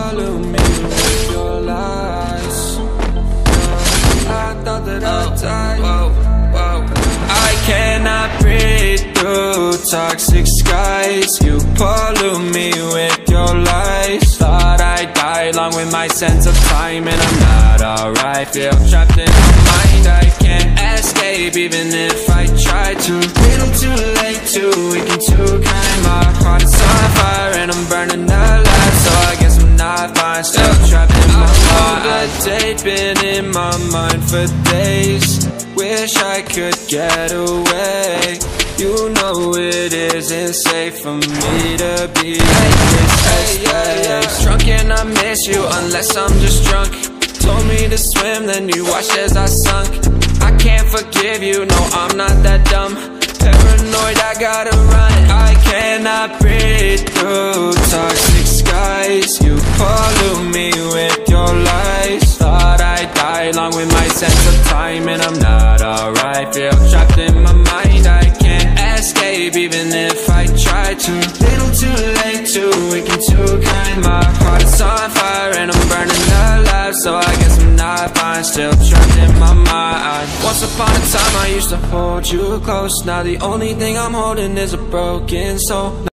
pollute me with your lies. I thought that I'd die. I cannot breathe through toxic skies. You pollute me with your lies. Thought I'd die along with my sense of time, and I'm not alright. Feel trapped in my mind, I can't escape even if I try to. Little too late, too weak and too kind. My heart is on fire and I'm burning alive, so I guess I'm not fine. Still trapped in my mind. That date been in my mind for days. Wish I could get away. You know it isn't safe for me to be like this. Drunk and I miss you unless I'm just drunk. Told me to swim, then you watched as I sunk. I can't forgive you, no, I'm not that dumb. Paranoid, I gotta run. I cannot breathe through toxic skies. You pollute me with your lies. Thought I'd die along with my sense of time, and I'm not alright. Feel trapped in my mind, I can't escape even if I try to. Little too late, too weak and too kind. My heart is on fire and I'm burning alive, so I guess I'm not fine. Still trapped in my mind. Once upon a time I used to hold you close. Now the only thing I'm holding is a broken soul.